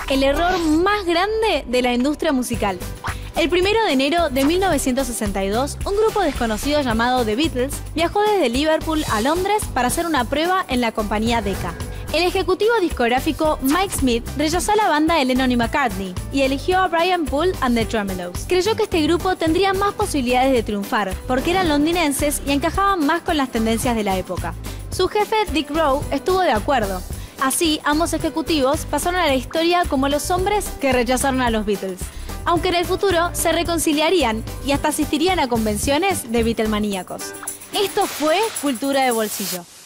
el error más grande de la industria musical. El 1 de enero de 1962, un grupo desconocido llamado The Beatles viajó desde Liverpool a Londres para hacer una prueba en la compañía Decca. El ejecutivo discográfico Mike Smith rechazó a la banda de Lennon y McCartney y eligió a Brian Poole and the Tremeloes. Creyó que este grupo tendría más posibilidades de triunfar porque eran londinenses y encajaban más con las tendencias de la época. Su jefe, Dick Rowe, estuvo de acuerdo. Así, ambos ejecutivos pasaron a la historia como los hombres que rechazaron a los Beatles. Aunque en el futuro se reconciliarían y hasta asistirían a convenciones de Beatlemaníacos. Esto fue Cultura de Bolsillo.